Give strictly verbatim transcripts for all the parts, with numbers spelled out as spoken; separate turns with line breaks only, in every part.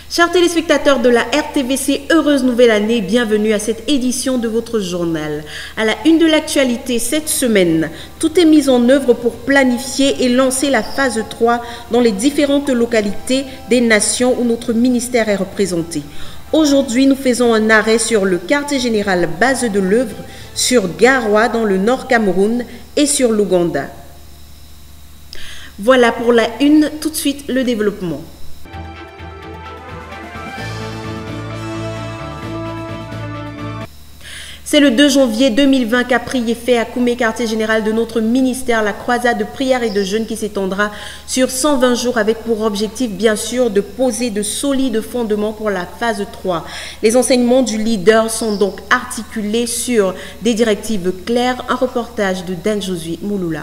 Chers téléspectateurs de la R T V C, heureuse nouvelle année, bienvenue à cette édition de votre journal. À la une de l'actualité cette semaine, tout est mis en œuvre pour planifier et lancer la phase trois dans les différentes localités des nations où notre ministère est représenté. Aujourd'hui, nous faisons un arrêt sur le quartier général base de l'œuvre, sur Garoua dans le nord Cameroun et sur l'Ouganda. Voilà pour la une, tout de suite le développement. C'est le deux janvier deux mille vingt qu'a pris effet à Koumé, quartier général de notre ministère, la croisade de prière et de jeûne qui s'étendra sur cent vingt jours avec pour objectif, bien sûr, de poser de solides fondements pour la phase trois. Les enseignements du leader sont donc articulés sur des directives claires. Un reportage de Dan Josué Mouloula.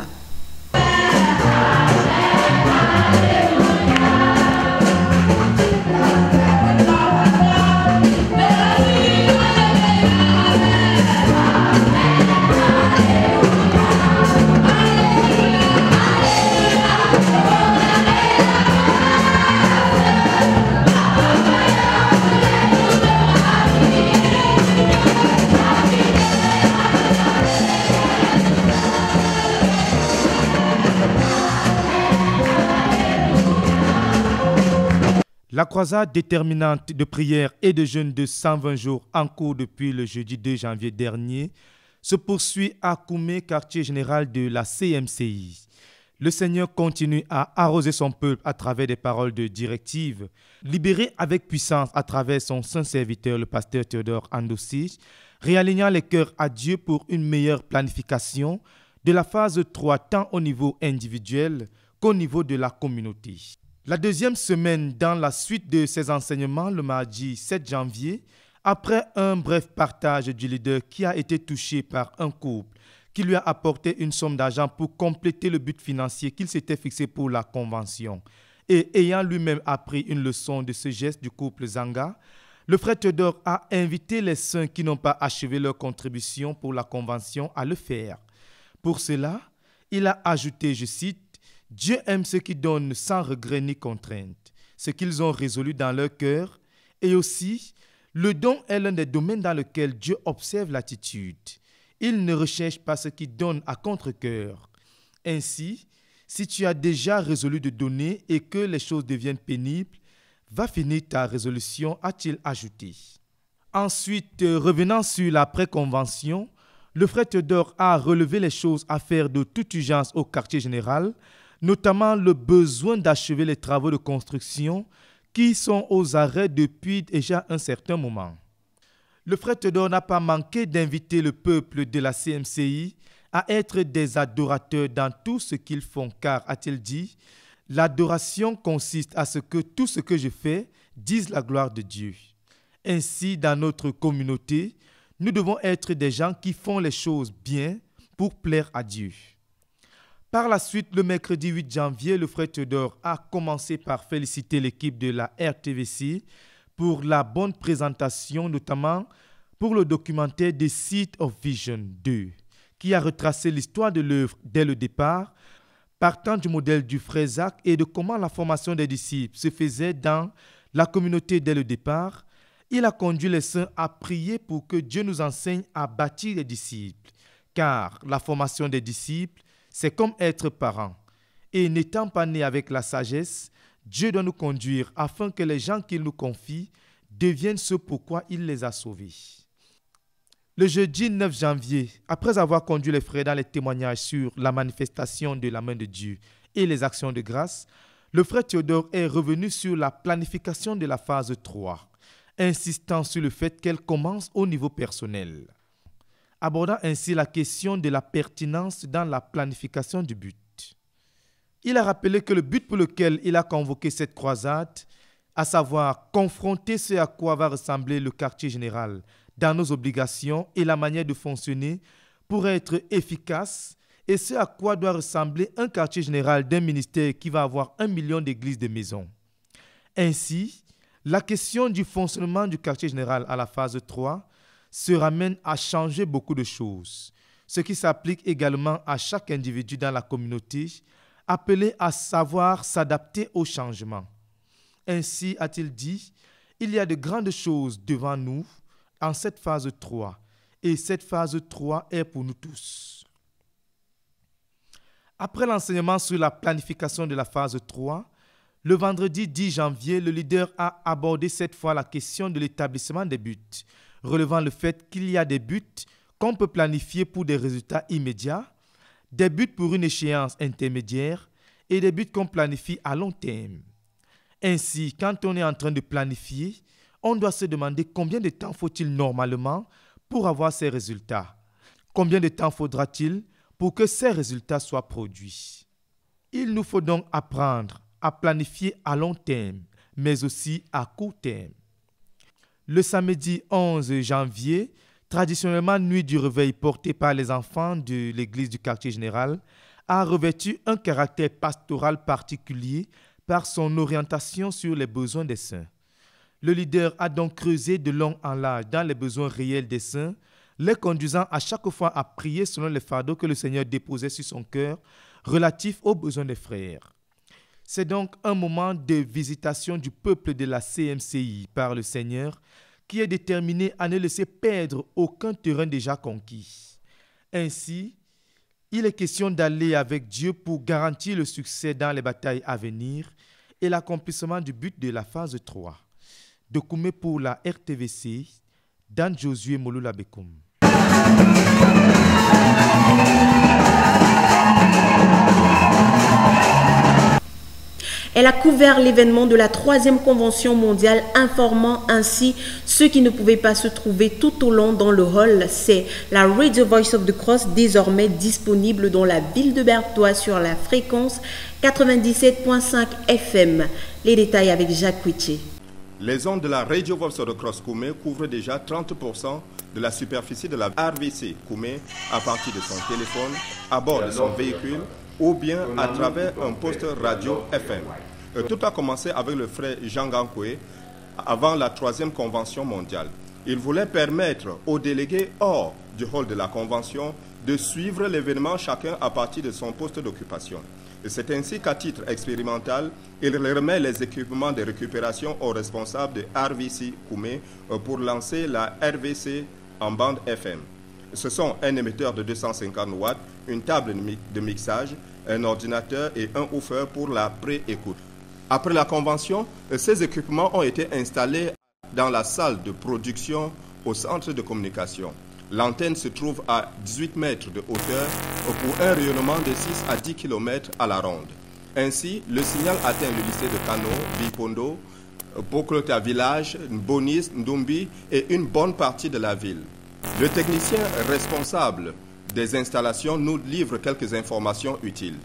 La croisade déterminante de prière et de jeûne de cent vingt jours en cours depuis le jeudi deux janvier dernier se poursuit à Koumé, quartier général de la C M C I. Le Seigneur continue à arroser son peuple à travers des paroles de directive, libérées avec puissance à travers son saint serviteur, le pasteur Théodore Andossi, réalignant les cœurs à Dieu pour une meilleure planification de la phase trois tant au niveau individuel qu'au niveau de la communauté. La deuxième semaine dans la suite de ces enseignements, le mardi sept janvier, après un bref partage du leader qui a été touché par un couple qui lui a apporté une somme d'argent pour compléter le but financier qu'il s'était fixé pour la convention. Et ayant lui-même appris une leçon de ce geste du couple Zanga, le frère Théodore a invité les saints qui n'ont pas achevé leur contribution pour la convention à le faire. Pour cela, il a ajouté, je cite, « Dieu aime ceux qui donnent sans regret ni contrainte, ce qu'ils ont résolu dans leur cœur, et aussi, le don est l'un des domaines dans lesquels Dieu observe l'attitude. Il ne recherche pas ceux qui donnent à contre-cœur. Ainsi, si tu as déjà résolu de donner et que les choses deviennent pénibles, va finir ta résolution, a-t-il ajouté. » Ensuite, revenant sur la pré-convention, le frère Théodore a relevé les choses à faire de toute urgence au quartier général, notamment le besoin d'achever les travaux de construction qui sont aux arrêts depuis déjà un certain moment. Le frère Théodore n'a pas manqué d'inviter le peuple de la C M C I à être des adorateurs dans tout ce qu'ils font, car, a-t-il dit, l'adoration consiste à ce que tout ce que je fais dise la gloire de Dieu. Ainsi, dans notre communauté, nous devons être des gens qui font les choses bien pour plaire à Dieu. Par la suite, le mercredi huit janvier, le frère Théodore a commencé par féliciter l'équipe de la R T V C pour la bonne présentation, notamment pour le documentaire The Seed of Vision deux, qui a retracé l'histoire de l'œuvre dès le départ, partant du modèle du frère Zach et de comment la formation des disciples se faisait dans la communauté dès le départ. Il a conduit les saints à prier pour que Dieu nous enseigne à bâtir les disciples, car la formation des disciples, c'est comme être parent. Et n'étant pas né avec la sagesse, Dieu doit nous conduire afin que les gens qu'il nous confie deviennent ce pourquoi il les a sauvés. Le jeudi neuf janvier, après avoir conduit les frères dans les témoignages sur la manifestation de la main de Dieu et les actions de grâce, le frère Théodore est revenu sur la planification de la phase trois, insistant sur le fait qu'elle commence au niveau personnel, abordant ainsi la question de la pertinence dans la planification du but. Il a rappelé que le but pour lequel il a convoqué cette croisade, à savoir confronter ce à quoi va ressembler le quartier général dans nos obligations et la manière de fonctionner pour être efficace, et ce à quoi doit ressembler un quartier général d'un ministère qui va avoir un million d'églises de maisons. Ainsi, la question du fonctionnement du quartier général à la phase trois se ramène à changer beaucoup de choses, ce qui s'applique également à chaque individu dans la communauté, appelé à savoir s'adapter au changement. Ainsi, a-t-il dit, Il y a de grandes choses devant nous en cette phase trois. Et cette phase trois est pour nous tous. Après l'enseignement sur la planification de la phase trois, le vendredi dix janvier, le leader a abordé cette fois la question de l'établissement des buts, relevant le fait qu'il y a des buts qu'on peut planifier pour des résultats immédiats, des buts pour une échéance intermédiaire et des buts qu'on planifie à long terme. Ainsi, quand on est en train de planifier, on doit se demander combien de temps faut-il normalement pour avoir ces résultats. Combien de temps faudra-t-il pour que ces résultats soient produits? Il nous faut donc apprendre à planifier à long terme, mais aussi à court terme. Le samedi onze janvier, traditionnellement nuit du réveil portée par les enfants de l'église du quartier général, a revêtu un caractère pastoral particulier par son orientation sur les besoins des saints. Le leader a donc creusé de long en large dans les besoins réels des saints, les conduisant à chaque fois à prier selon les fardeaux que le Seigneur déposait sur son cœur relatifs aux besoins des frères. C'est donc un moment de visitation du peuple de la C M C I par le Seigneur qui est déterminé à ne laisser perdre aucun terrain déjà conquis. Ainsi, il est question d'aller avec Dieu pour garantir le succès dans les batailles à venir et l'accomplissement du but de la phase trois. De Koumé pour la R T V C, Dan Josué Moloula Bekoum.
Elle a couvert l'événement de la troisième convention mondiale, informant ainsi ceux qui ne pouvaient pas se trouver tout au long dans le hall. C'est la Radio Voice of the Cross, désormais disponible dans la ville de Berthois sur la fréquence quatre-vingt-dix-sept virgule cinq F M. Les détails avec Jacques Couitier.
Les ondes de la Radio Voice of the Cross Koumé couvrent déjà trente pour cent de la superficie de la R V C Koumé à partir de son téléphone, à bord de son véhicule ou bien à travers un poste radio F M. Tout a commencé avec le frère Jean Gankoué avant la troisième convention mondiale. Il voulait permettre aux délégués hors du hall de la convention de suivre l'événement chacun à partir de son poste d'occupation. C'est ainsi qu'à titre expérimental, il remet les équipements de récupération aux responsables de R V C Koumé pour lancer la R V C en bande F M. Ce sont un émetteur de deux cent cinquante watts, une table de mixage, un ordinateur et un woofer pour la pré-écoute. Après la convention, ces équipements ont été installés dans la salle de production au centre de communication. L'antenne se trouve à dix-huit mètres de hauteur pour un rayonnement de six à dix kilomètres à la ronde. Ainsi, le signal atteint le lycée de Kano, Bipondo, Boklota Village, Bonis, Ndumbi et une bonne partie de la ville. Le technicien responsable des installations nous livre quelques informations utiles.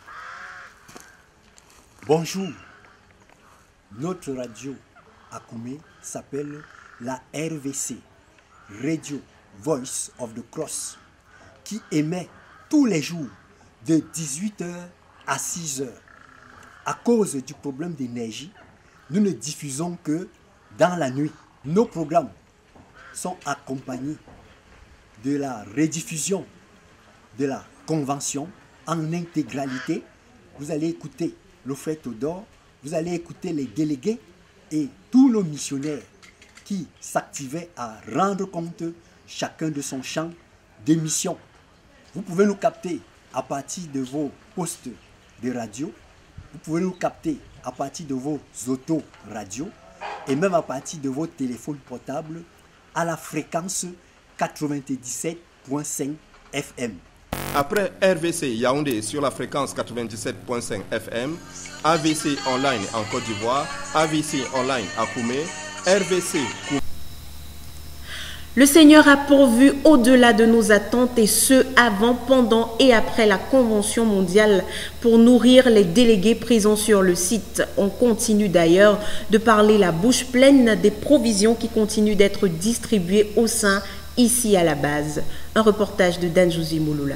Bonjour. Notre radio à Koumé s'appelle la R V C, Radio Voice of the Cross, qui émet tous les jours de dix-huit heures à six heures. À cause du problème d'énergie, nous ne diffusons que dans la nuit. Nos programmes sont accompagnés de la rediffusion de la convention en intégralité. Vous allez écouter le frère Théodore, vous allez écouter les délégués et tous nos missionnaires qui s'activaient à rendre compte chacun de son champ d'émission. Vous pouvez nous capter à partir de vos postes de radio, vous pouvez nous capter à partir de vos auto-radios et même à partir de vos téléphones portables à la fréquence quatre-vingt-dix-sept virgule cinq F M.
Après R V C Yaoundé sur la fréquence quatre-vingt-dix-sept virgule cinq F M, A V C Online en Côte d'Ivoire, A V C Online à Koumé, R V C Koumé.
Le Seigneur a pourvu au-delà de nos attentes et ce, avant, pendant et après la Convention mondiale pour nourrir les délégués présents sur le site. On continue d'ailleurs de parler la bouche pleine des provisions qui continuent d'être distribuées au sein, ici à la base. Un reportage de Dan Josué Moloula.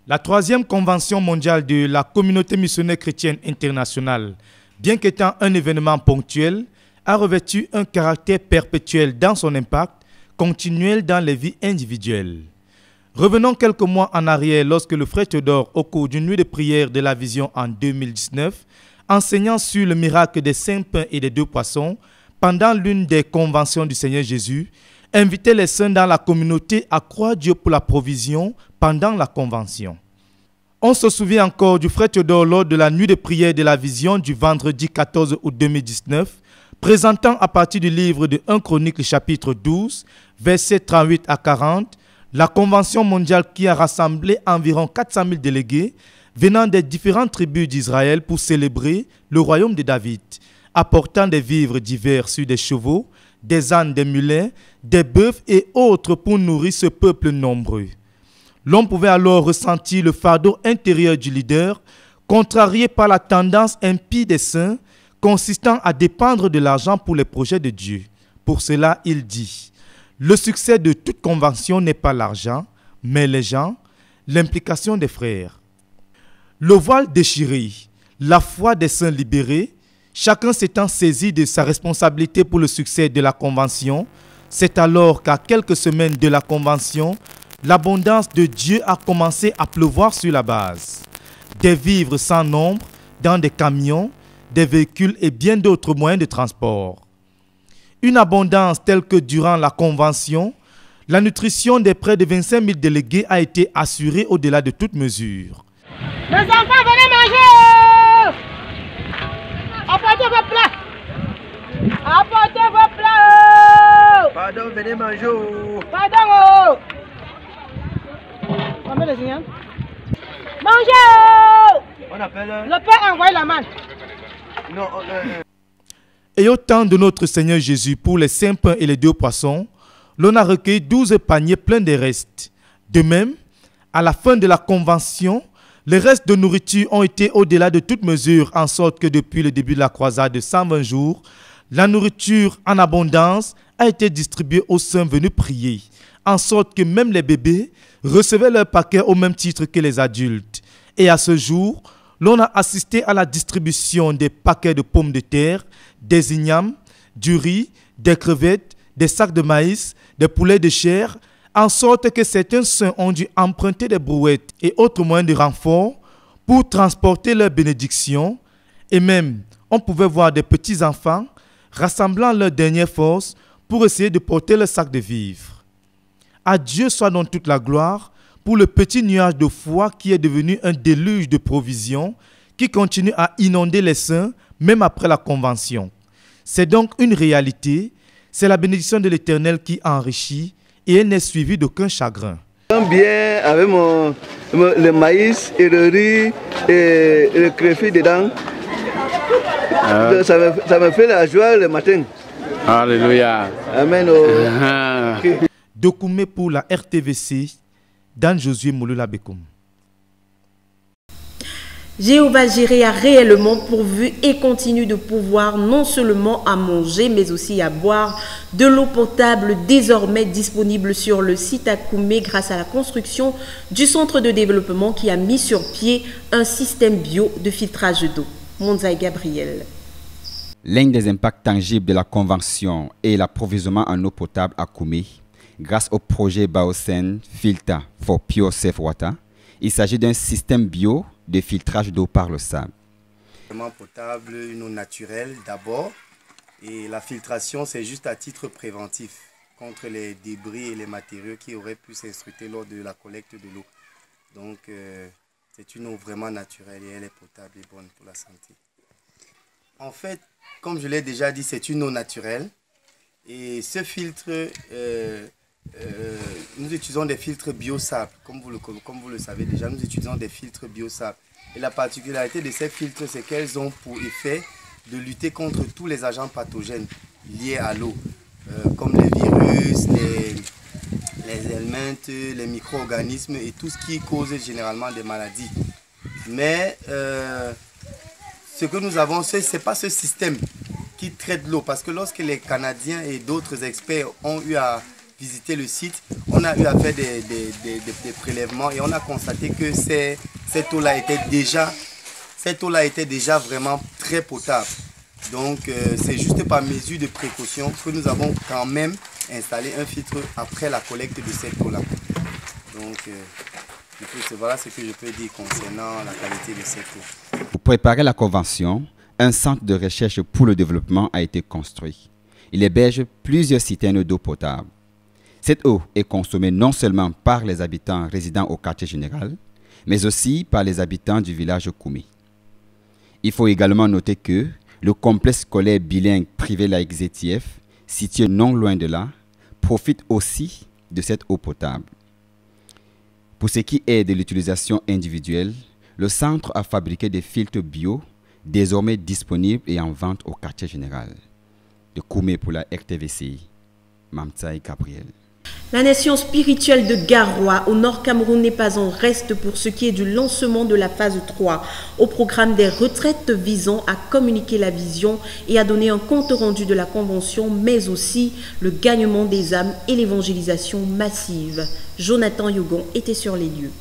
La troisième convention mondiale de la communauté missionnaire chrétienne internationale, bien qu'étant un événement ponctuel, a revêtu un caractère perpétuel dans son impact, continuel dans les vies individuelles. Revenons quelques mois en arrière lorsque le frère Théodore, au cours d'une nuit de prière de la vision en deux mille dix-neuf, enseignant sur le miracle des cinq pains et des deux poissons, pendant l'une des conventions du Seigneur Jésus, invitait les saints dans la communauté à croire Dieu pour la provision pendant la convention. On se souvient encore du frère Théodore lors de la nuit de prière de la vision du vendredi quatorze août deux mille dix-neuf, présentant à partir du livre de premier Chroniques chapitre douze, versets trente-huit à quarante, la convention mondiale qui a rassemblé environ quatre cent mille délégués venant des différentes tribus d'Israël pour célébrer le royaume de David, apportant des vivres divers sur des chevaux, des ânes, des mulets, des bœufs et autres pour nourrir ce peuple nombreux. L'on pouvait alors ressentir le fardeau intérieur du leader, contrarié par la tendance impie des saints, consistant à dépendre de l'argent pour les projets de Dieu. Pour cela, il dit, « Le succès de toute convention n'est pas l'argent, mais les gens, l'implication des frères. » Le voile déchiré, la foi des saints libérés, chacun s'étant saisi de sa responsabilité pour le succès de la convention, c'est alors qu'à quelques semaines de la convention, l'abondance de Dieu a commencé à pleuvoir sur la base. Des vivres sans nombre dans des camions, des véhicules et bien d'autres moyens de transport. Une abondance telle que durant la convention, la nutrition des près de vingt-cinq mille délégués a été assurée au-delà de toute mesure.
Les enfants, venez manger! Apportez vos plats! Apportez vos plats!
Pardon, venez manger!
Pardon! Combien de signes? Mangez!
On appelle...
Le Père envoie la manne.
Non, euh...
Et au temps de notre Seigneur Jésus, pour les cinq pains et les deux poissons, l'on a recueilli douze paniers pleins de restes. De même, à la fin de la convention, les restes de nourriture ont été au-delà de toute mesure, en sorte que depuis le début de la croisade de cent vingt jours, la nourriture en abondance a été distribuée aux saints venus prier, en sorte que même les bébés recevaient leur paquet au même titre que les adultes. Et à ce jour, l'on a assisté à la distribution des paquets de pommes de terre, des ignames, du riz, des crevettes, des sacs de maïs, des poulets de chair, en sorte que certains saints ont dû emprunter des brouettes et autres moyens de renfort pour transporter leurs bénédictions. Et même, on pouvait voir des petits-enfants rassemblant leurs dernières forces pour essayer de porter le sac de vivres. À Dieu soit donc toute la gloire pour le petit nuage de foi qui est devenu un déluge de provisions qui continue à inonder les saints même après la convention. C'est donc une réalité, c'est la bénédiction de l'Éternel qui enrichit et elle n'est suivie d'aucun chagrin.
Bien avec mon, mon, le maïs et le riz et, et le créfi dedans, ah. ça, me, ça me fait la joie le matin.
Alléluia.
Amen. Oh.
Ah.
Dokoumé pour la R T V C, Dan Josué Mouloula Bekoum.
Jéhovah Jireh a réellement pourvu et continue de pouvoir non seulement à manger, mais aussi à boire de l'eau potable désormais disponible sur le site à Koumé grâce à la construction du centre de développement qui a mis sur pied un système bio de filtrage d'eau. Monzaï Gabriel.
L'un des impacts tangibles de la convention est l'approvisionnement en eau potable à Koumé grâce au projet Baosen Filter for Pure Safe Water. Il s'agit d'un système bio de filtrage d'eau par le sable.
Eau potable, une eau naturelle d'abord, et la filtration c'est juste à titre préventif contre les débris et les matériaux qui auraient pu s'instruiter lors de la collecte de l'eau. Donc euh, c'est une eau vraiment naturelle et elle est potable et bonne pour la santé. En fait, comme je l'ai déjà dit, c'est une eau naturelle et ce filtre, euh, euh, nous utilisons des filtres bio-sable, comme vous, le, comme vous le savez déjà, nous utilisons des filtres bio-sable. Et la particularité de ces filtres, c'est qu'elles ont pour effet de lutter contre tous les agents pathogènes liés à l'eau, euh, comme les virus, les, les helminths, les micro-organismes et tout ce qui cause généralement des maladies. Mais euh, ce que nous avons, ce n'est pas ce système qui traite l'eau, parce que lorsque les Canadiens et d'autres experts ont eu à visité le site, on a eu à faire des, des, des, des, des prélèvements et on a constaté que ces, cette eau-là était déjà, cette eau-là était déjà vraiment très potable. Donc euh, c'est juste par mesure de précaution que nous avons quand même installé un filtre après la collecte de cette eau-là. Donc euh, voilà ce que je peux dire concernant la qualité de cette eau.
Pour préparer la convention, un centre de recherche pour le développement a été construit. Il héberge plusieurs citernes d'eau potable. Cette eau est consommée non seulement par les habitants résidant au quartier général, mais aussi par les habitants du village Koumé. Il faut également noter que le complexe scolaire bilingue privé laïque Z T F, situé non loin de là, profite aussi de cette eau potable. Pour ce qui est de l'utilisation individuelle, le centre a fabriqué des filtres bio, désormais disponibles et en vente au quartier général. De Koumé pour la R T V C, Mamtsaï Gabriel.
La nation spirituelle de Garoua au nord Cameroun n'est pas en reste pour ce qui est du lancement de la phase trois au programme des retraites visant à communiquer la vision et à donner un compte rendu de la convention, mais aussi le gagnement des âmes et l'évangélisation massive. Jonathan Yugon était sur les lieux.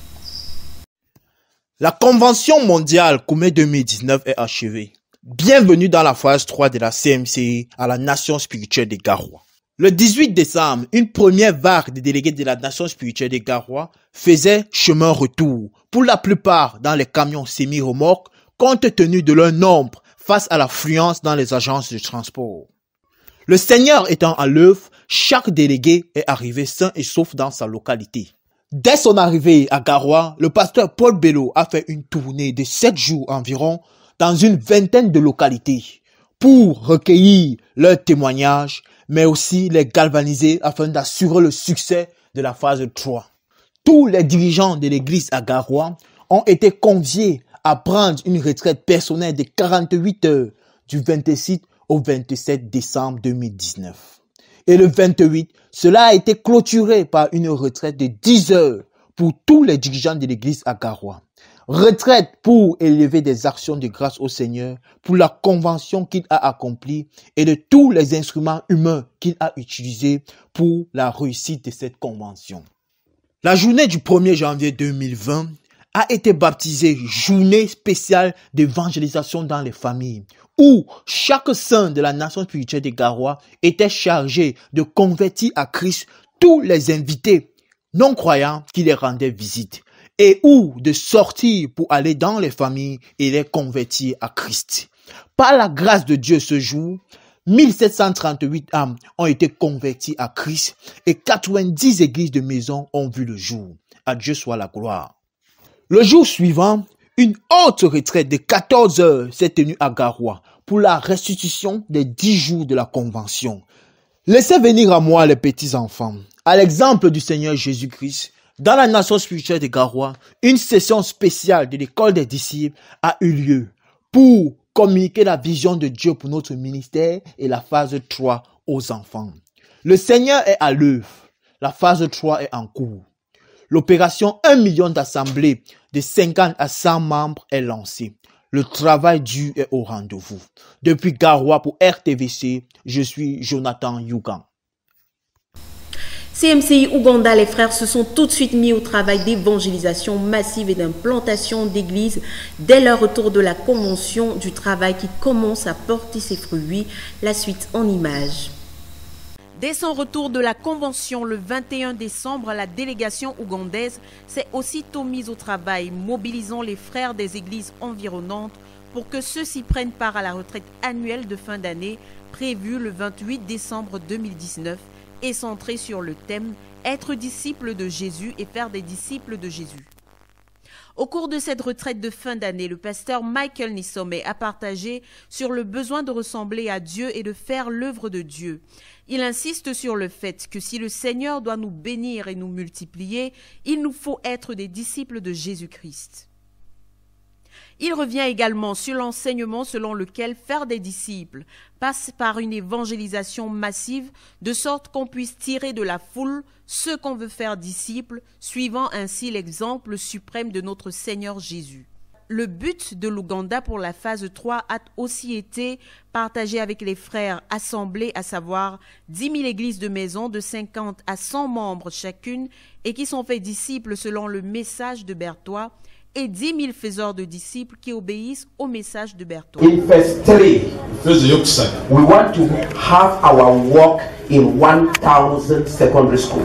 La convention mondiale Koumé deux mille dix-neuf est achevée. Bienvenue dans la phase trois de la C M C I à la nation spirituelle de Garoua. Le dix-huit décembre, une première vague de délégués de la nation spirituelle de Garoua faisait chemin retour, pour la plupart dans les camions semi-remorques, compte tenu de leur nombre face à l'affluence dans les agences de transport. Le Seigneur étant à l'œuvre, chaque délégué est arrivé sain et sauf dans sa localité. Dès son arrivée à Garoua, le pasteur Paul Bello a fait une tournée de sept jours environ dans une vingtaine de localités pour recueillir leurs témoignages, mais aussi les galvaniser afin d'assurer le succès de la phase trois. Tous les dirigeants de l'église à Garoua ont été conviés à prendre une retraite personnelle de quarante-huit heures du vingt-six au vingt-sept décembre deux mille dix-neuf. Et le vingt-huit, cela a été clôturé par une retraite de dix heures pour tous les dirigeants de l'église à Garoua. Retraite pour élever des actions de grâce au Seigneur, pour la convention qu'il a accomplie et de tous les instruments humains qu'il a utilisés pour la réussite de cette convention. La journée du premier janvier deux mille vingt a été baptisée journée spéciale d'évangélisation dans les familles, où chaque saint de la nation spirituelle de Garoua était chargé de convertir à Christ tous les invités non croyants qui les rendaient visite, et ou de sortir pour aller dans les familles et les convertir à Christ. Par la grâce de Dieu ce jour, mille sept cent trente-huit âmes ont été converties à Christ et quatre-vingt-dix églises de maison ont vu le jour. À Dieu soit la gloire. Le jour suivant, une autre retraite de quatorze heures s'est tenue à Garoua pour la restitution des dix jours de la convention. Laissez venir à moi les petits enfants. À l'exemple du Seigneur Jésus-Christ, dans la nation spirituelle de Garoua, une session spéciale de l'école des disciples a eu lieu pour communiquer la vision de Dieu pour notre ministère et la phase trois aux enfants. Le Seigneur est à l'œuvre. La phase trois est en cours. L'opération un million d'assemblées de cinquante à cent membres est lancée. Le travail dur est au rendez-vous. Depuis Garoua pour R T V C, je suis Jonathan Yugan.
C M C I Ouganda, les frères se sont tout de suite mis au travail d'évangélisation massive et d'implantation d'églises dès leur retour de la convention du travail qui commence à porter ses fruits. La suite en images. Dès son retour de la convention le vingt et un décembre, la délégation ougandaise s'est aussitôt mise au travail, mobilisant les frères des églises environnantes pour que ceux-ci prennent part à la retraite annuelle de fin d'année prévue le vingt-huit décembre deux mille dix-neuf et centrée sur le thème « Être disciple de Jésus et faire des disciples de Jésus ». Au cours de cette retraite de fin d'année, le pasteur Michael Nisome a partagé sur le besoin de ressembler à Dieu et de faire l'œuvre de Dieu. Il insiste sur le fait que si le Seigneur doit nous bénir et nous multiplier, il nous faut être des disciples de Jésus-Christ. Il revient également sur l'enseignement selon lequel faire des disciples passe par une évangélisation massive, de sorte qu'on puisse tirer de la foule ceux qu'on veut faire disciples, suivant ainsi l'exemple suprême de notre Seigneur Jésus. Le but de l'Ouganda pour la phase trois a aussi été partagé avec les frères assemblés, à savoir dix mille églises de maison de cinquante à cent membres chacune et qui sont faits disciples selon le message de Berthois, et dix mille faiseurs de disciples qui obéissent au message de Berthois.
In verse three, we want to have our work in one thousand secondary schools.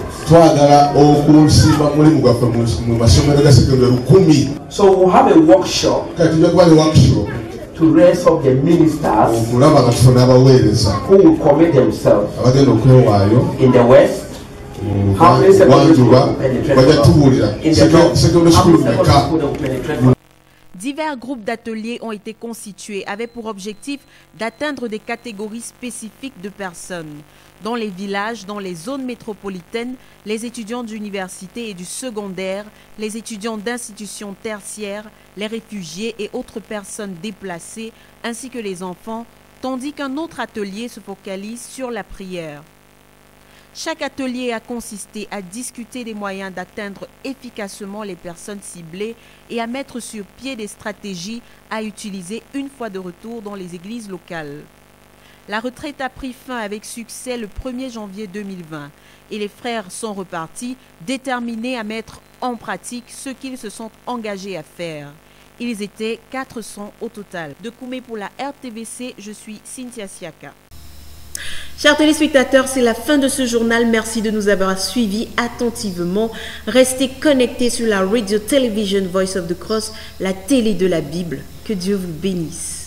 So we'll have a workshop to raise up the ministers who will commit themselves in the West. How many secondary schools will penetrate in the North? How many secondary schools will penetrate?
Divers groupes d'ateliers ont été constitués avec pour objectif d'atteindre des catégories spécifiques de personnes. Dans les villages, dans les zones métropolitaines, les étudiants d'université et du secondaire, les étudiants d'institutions tertiaires, les réfugiés et autres personnes déplacées, ainsi que les enfants, tandis qu'un autre atelier se focalise sur la prière. Chaque atelier a consisté à discuter des moyens d'atteindre efficacement les personnes ciblées et à mettre sur pied des stratégies à utiliser une fois de retour dans les églises locales. La retraite a pris fin avec succès le premier janvier deux mille vingt et les frères sont repartis déterminés à mettre en pratique ce qu'ils se sont engagés à faire. Ils étaient quatre cents au total. De Koumé pour la R T V C, je suis Cynthia Siaka. Chers téléspectateurs, c'est la fin de ce journal. Merci de nous avoir suivis attentivement. Restez connectés sur la Radio Television Voice of the Cross, la télé de la Bible. Que Dieu vous bénisse.